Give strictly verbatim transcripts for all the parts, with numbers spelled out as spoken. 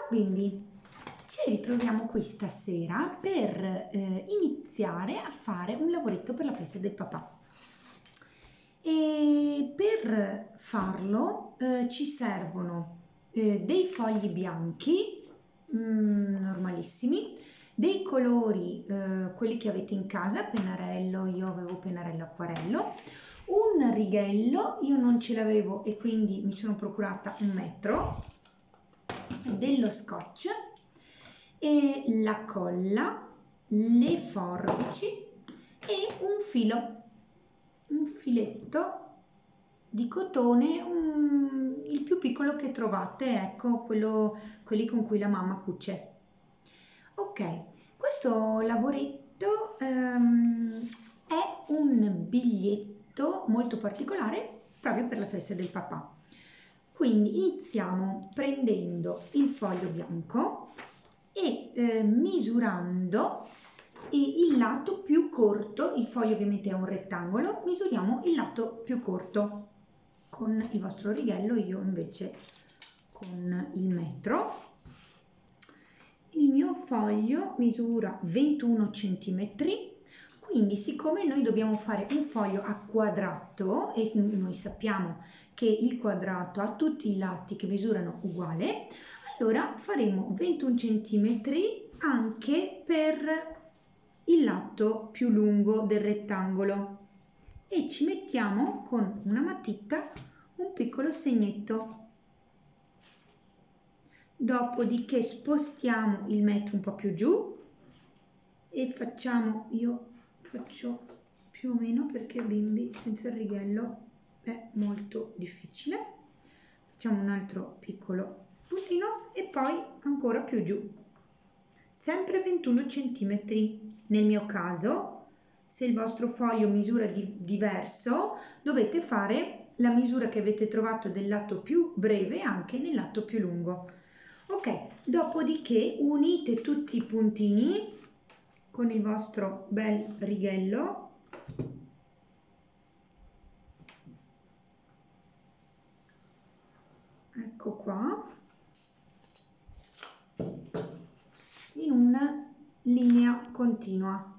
bimbi, ci ritroviamo qui stasera per eh, iniziare a fare un lavoretto per la festa del papà. E per farlo eh, ci servono eh, dei fogli bianchi mh, normalissimi, dei colori, eh, quelli che avete in casa, pennarello, io avevo pennarello acquarello, un righello, io non ce l'avevo e quindi mi sono procurata un metro, dello scotch e la colla, le forbici e un filo, un filetto di cotone, un, il più piccolo che trovate, ecco, quello, quelli con cui la mamma cuce. Ok, questo lavoretto um, è un biglietto molto particolare proprio per la festa del papà. Quindi iniziamo prendendo il foglio bianco e eh, misurando il lato più corto, il foglio ovviamente è un rettangolo, misuriamo il lato più corto con il vostro righello, io invece con il metro. Il mio foglio misura ventuno centimetri, quindi siccome noi dobbiamo fare un foglio a quadrato e noi sappiamo che il quadrato ha tutti i lati che misurano uguale, allora faremo ventuno centimetri anche per il lato più lungo del rettangolo e ci mettiamo con una matita un piccolo segnetto. Dopodiché spostiamo il metro un po' più giù e facciamo, io faccio più o meno perché bimbi senza il righello è molto difficile, facciamo un altro piccolo puntino e poi ancora più giù, sempre ventuno centimetri. Nel mio caso, se il vostro foglio misura di diverso, dovete fare la misura che avete trovato del lato più breve anche nel lato più lungo. Ok, dopodiché unite tutti i puntini con il vostro bel righello. Ecco qua, in una linea continua.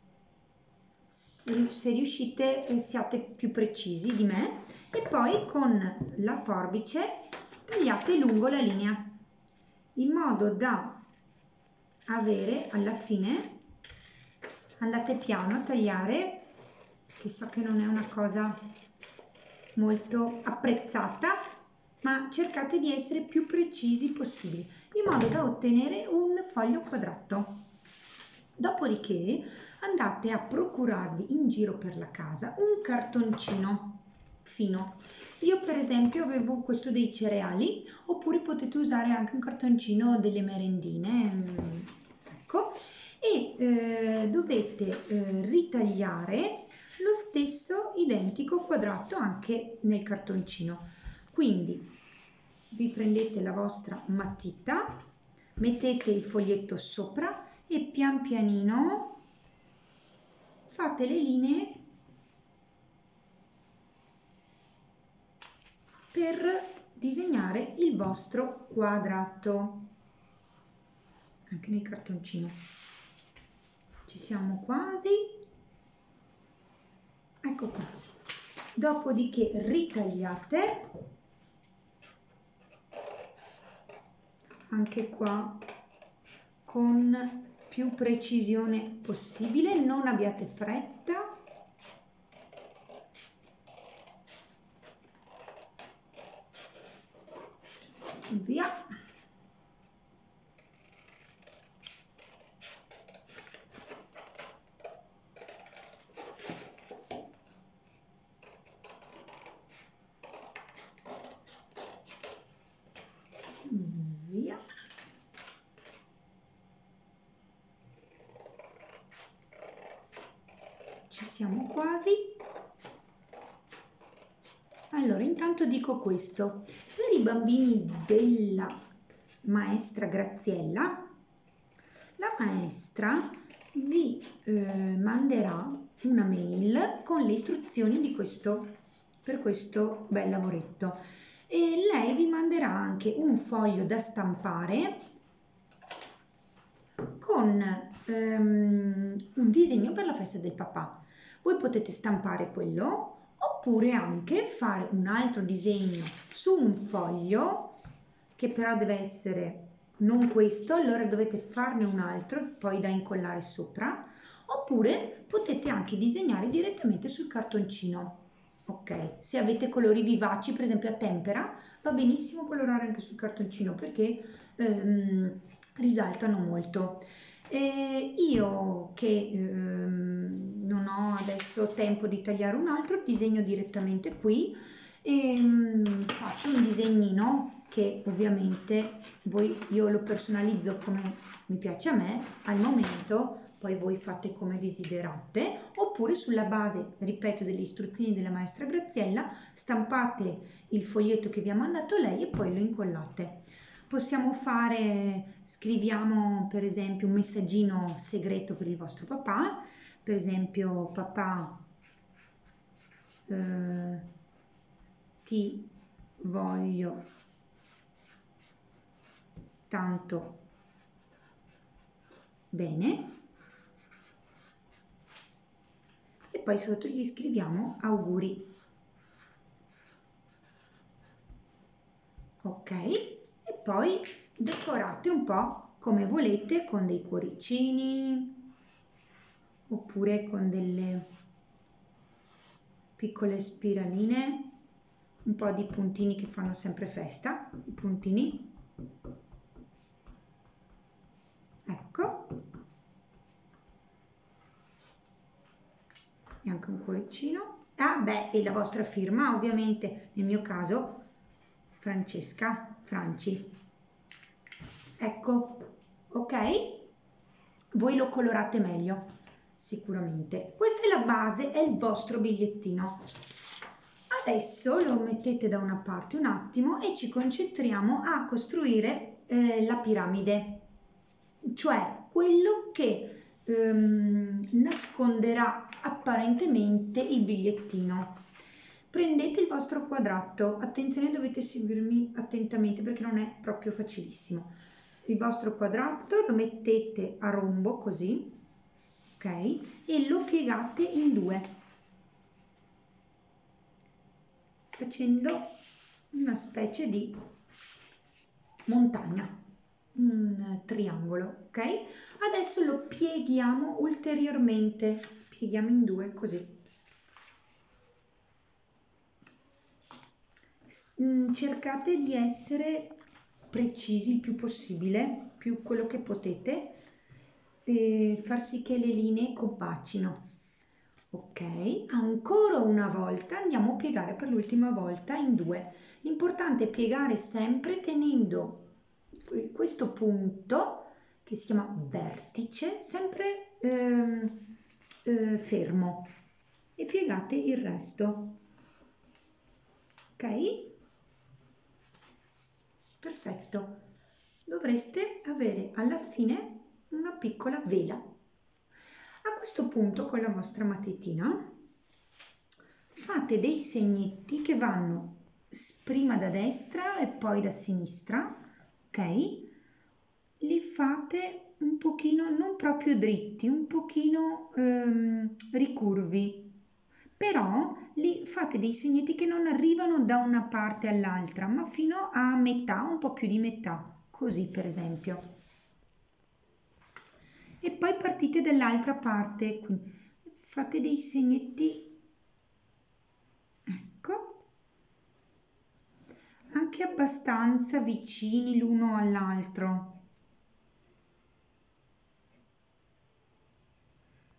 Se, se riuscite eh, siate più precisi di me e poi con la forbice tagliate lungo la linea in modo da avere alla fine, andate piano a tagliare, che so che non è una cosa molto apprezzata, ma cercate di essere più precisi possibili in modo da ottenere un foglio quadrato. Dopodiché andate a procurarvi in giro per la casa un cartoncino fino. Io per esempio avevo questo dei cereali, oppure potete usare anche un cartoncino delle merendine, ecco, e eh, dovete eh, ritagliare lo stesso identico quadrato anche nel cartoncino. Quindi vi prendete la vostra matita, mettete il foglietto sopra e pian pianino fate le linee per disegnare il vostro quadrato anche nel cartoncino. Ci siamo quasi, ecco qua. Dopodiché ritagliate anche qua con più precisione possibile, non abbiate fretta. Via. Via. Ci siamo quasi. Allora, intanto dico questo, per i bambini della maestra Graziella, la maestra vi eh, manderà una mail con le istruzioni di questo, per questo bel lavoretto e lei vi manderà anche un foglio da stampare con ehm, un disegno per la festa del papà. Voi potete stampare quello oppure anche fare un altro disegno su un foglio, che però deve essere non questo, allora dovete farne un altro poi da incollare sopra, oppure potete anche disegnare direttamente sul cartoncino. Ok, se avete colori vivaci, per esempio a tempera, va benissimo colorare anche sul cartoncino perché ehm, risaltano molto. E io che ehm, non ho adesso tempo di tagliare un altro, disegno direttamente qui e mm, faccio un disegnino che ovviamente voi, io lo personalizzo come mi piace a me al momento, poi voi fate come desiderate, oppure sulla base, ripeto, delle istruzioni della maestra Graziella, stampate il foglietto che vi ha mandato lei e poi lo incollate. Possiamo fare, scriviamo per esempio un messaggino segreto per il vostro papà, per esempio papà eh, ti voglio tanto bene, e poi sotto gli scriviamo auguri. Ok, e poi decorate un po' come volete con dei cuoricini oppure con delle piccole spiraline, un po' di puntini che fanno sempre festa, i puntini. Ecco, e anche un cuoricino. Ah beh, e la vostra firma ovviamente, nel mio caso Francesca Franci. Ecco, ok? Voi lo colorate meglio, sicuramente. Questa è la base, è il vostro bigliettino. Adesso lo mettete da una parte un attimo e ci concentriamo a costruire eh, la piramide, cioè quello che ehm, nasconderà apparentemente il bigliettino. Prendete il vostro quadrato, attenzione, dovete seguirmi attentamente perché non è proprio facilissimo. Il vostro quadrato lo mettete a rombo così, ok? E lo piegate in due, facendo una specie di montagna, un triangolo, ok? Adesso lo pieghiamo ulteriormente, pieghiamo in due così. Cercate di essere precisi il più possibile, più quello che potete, e far sì che le linee compacino. Ok, ancora una volta andiamo a piegare per l'ultima volta in due. L'importante è piegare sempre tenendo questo punto che si chiama vertice sempre eh, eh, fermo, e piegate il resto. Ok? Perfetto. Dovreste avere alla fine una piccola vela. A questo punto con la vostra matita fate dei segnetti che vanno prima da destra e poi da sinistra, ok? Li fate un pochino, non proprio dritti, un pochino ehm, ricurvi, però li fate dei segnetti che non arrivano da una parte all'altra, ma fino a metà, un po' più di metà, così per esempio. E poi partite dall'altra parte, quindi fate dei segnetti, ecco, anche abbastanza vicini l'uno all'altro.